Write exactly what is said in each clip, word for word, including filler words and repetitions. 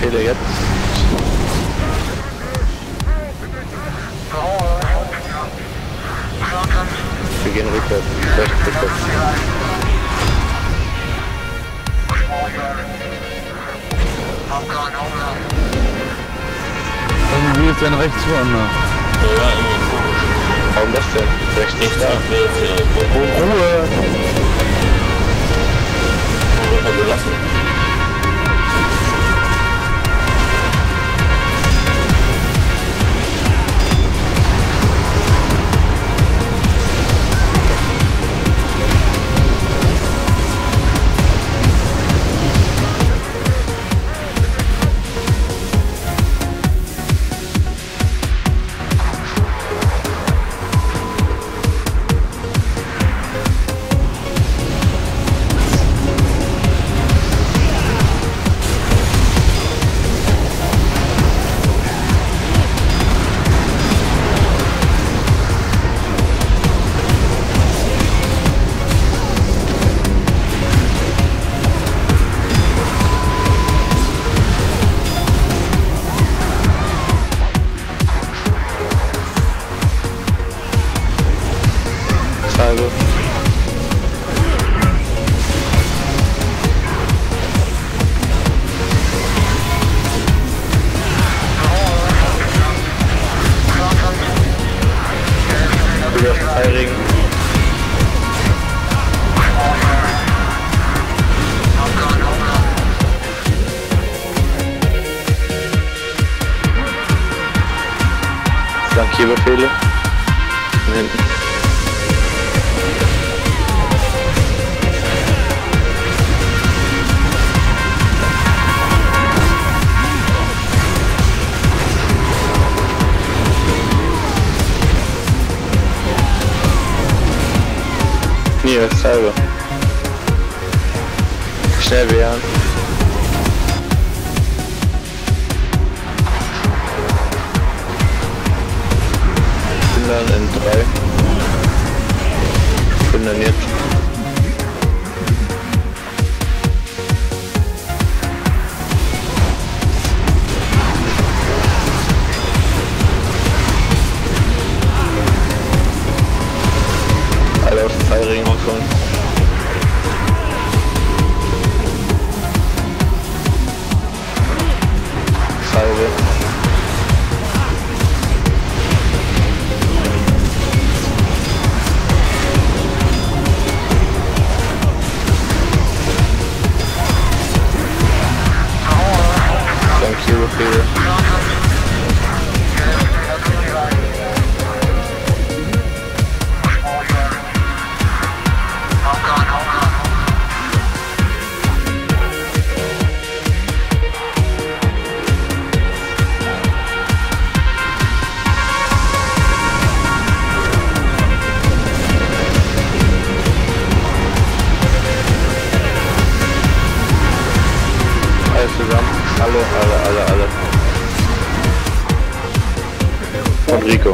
Befehle jetzt. Wir gehen rückwärts, rechts rückwärts. Irgendwie ist dein rechts woanders. Ja, ja, irgendwie komisch. Warum das denn? Rechts Nichts ist da. mehr. Ruhe! Wo wird er gelassen? Scheibe. Über Feiring. Flankierbefehle. Von hinten. Hier ist Salve. Schnell wehren. Bin dann in drei. Bin dann jetzt. Alle aus dem Feiring rauskommen. Salve. Flankierbefehle. Alle zusammen. Alle, alle, alle, alle. Und Rico.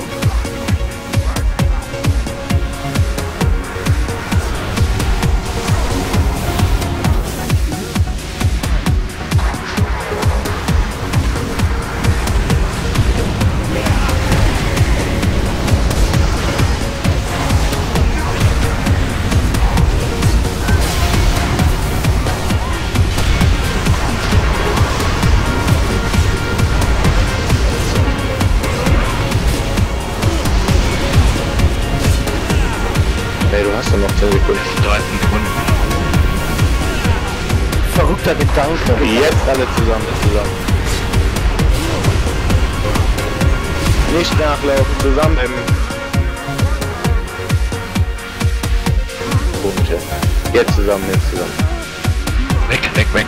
Hey, du hast ja noch zehn Sekunden. dreizehn Sekunden. Verrückter Gedanke. Jetzt alle zusammen, zusammen. Nicht nachlaufen, zusammen im... Komisch, jetzt zusammen, jetzt zusammen. Weg, weg, weg.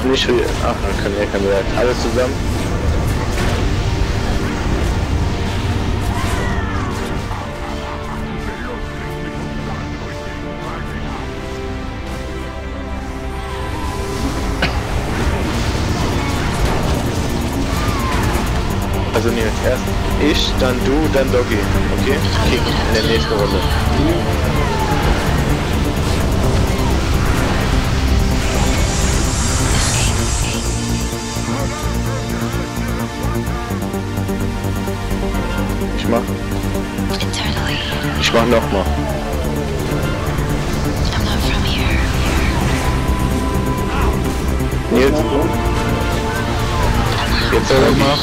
nicht für... Ach, dann kann er kein Werk. Alles zusammen. Also nee, erst ich, dann du, dann Doggy. Okay? Kick in der nächsten Runde. Ich mach. Ich mach nochmal. Nils. Jetzt soll er mal.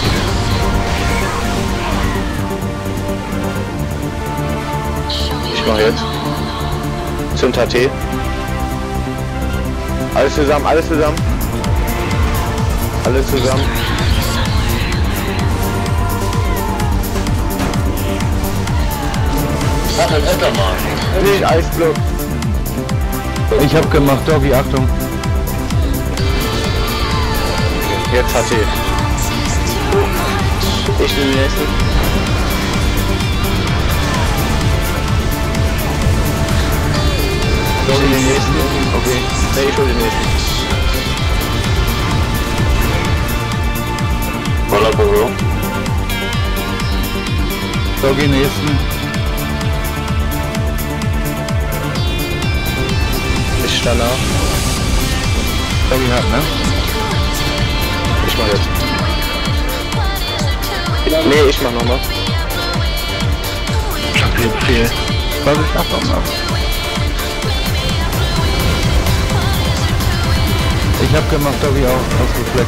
Ich mach jetzt. Zum T T. Alles zusammen, alles zusammen. Alles zusammen. Mach ein Enter mal. Nicht Eisblock. Ich hab gemacht, Doggy, Achtung. Jetzt H T. Ich nehme den nächsten. Ich nehme den nächsten. Okay. Ne, ich hol den nächsten. Voller Büro. Doggy, nächsten. Ich stand auf. Doggy hat, ne? Ich mach jetzt. Nee, ich mach nochmal. Ich hab hier viel. Was ich Achtung noch. Ich hab gemacht, Doggy auch, aus Reflex.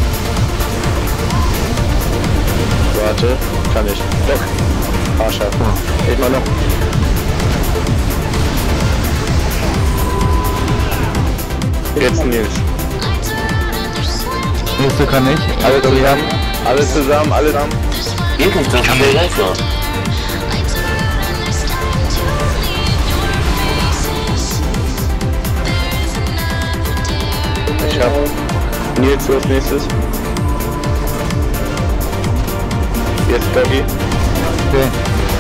Warte, kann ich. Doch. Haarscharf. Ich mach noch. Jetzt Nils. Nächste kann ich. Alle zusammen. Alles zusammen, alle zusammen. Geht nicht, das kann der Läufer. Ich hab Nils, du als nächstes. Jetzt Doggy. Okay.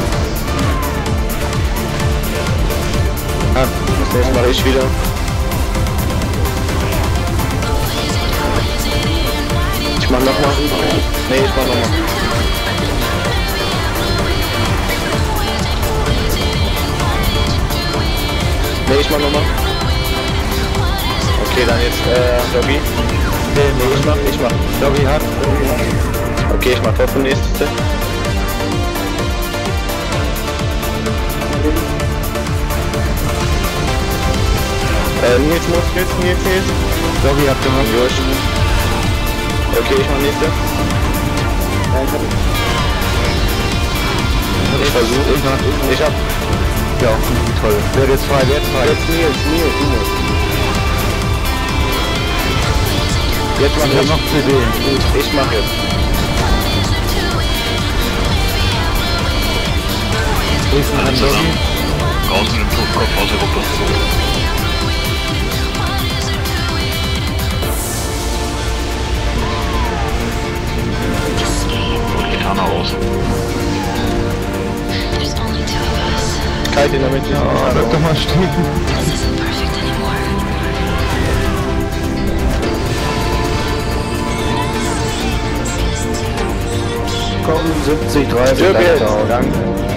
Ah, das nächste mache ich wieder. Ich mach nochmal. Nee, ich mach nochmal. Nee, ich mach nochmal. Okay, dann jetzt äh, Doggy. Nee, nee, ich mach, ich mach. Doggy hat. Okay, ich mach trotzdem nächste. Äh, Nils muss, Nils, Nils, Nils. Doggy hat gemacht. Durch. Okay, ich mach nächste. Ich versuche. Ich mach. Ich hab. Ja, toll. Wer jetzt frei, wer jetzt frei? Jetzt Nils, Nils, du musst. Jetzt mach Ich hab ich. noch C D. Ich mach jetzt. Nächsten kann Doggy. Raus mit dem Totenkopf aus der Gruppe. Und Gitarre raus. Kalt in der Mitte. Ja, bleib doch mal stehen. Komm, siebzig, dreißig, danke.